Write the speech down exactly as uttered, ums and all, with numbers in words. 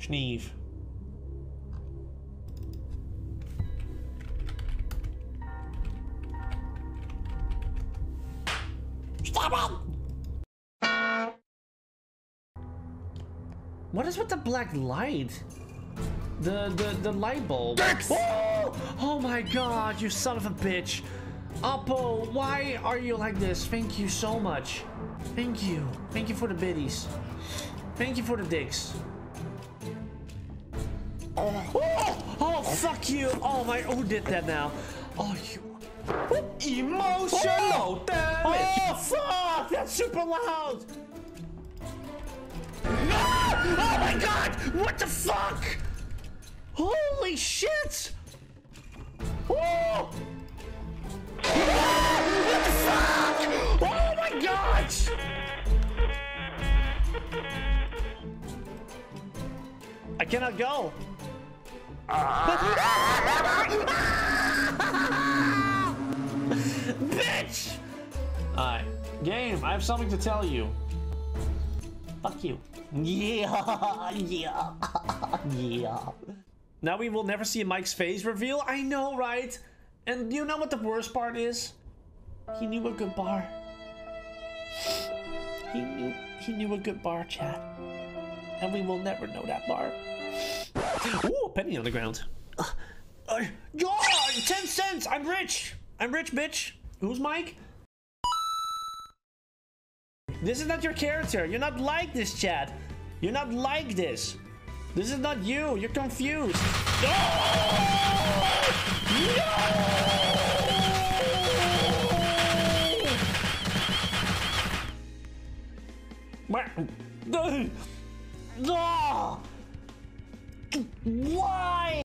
Schneeve. Stop it! What is with the black light? The the the light bulb. Oh! Oh my god, you son of a bitch. Oppo, why are you like this? Thank you so much. Thank you. Thank you for the biddies. Thank you for the dicks. Oh, oh, oh fuck you. Oh my, who did that now? Oh, you. Emotional damage. Oh, fuck. That's super loud. No! Oh my god. What the fuck? Holy shit. Oh. What the fuck? Oh my god! I cannot go. Bitch! Alright, game, I have something to tell you. Fuck you. Yeah, yeah, yeah. Now we will never see Mike's face reveal. I know, right? And you know what the worst part is? He knew a good bar. He knew he knew a good bar, chat. And we will never know that bar. Ooh, a penny on the ground. Uh, uh, God, ten cents! I'm rich! I'm rich, bitch! Who's Mike? This is not your character. You're not like this, chat. You're not like this. This is not you. You're confused. No! No! Why?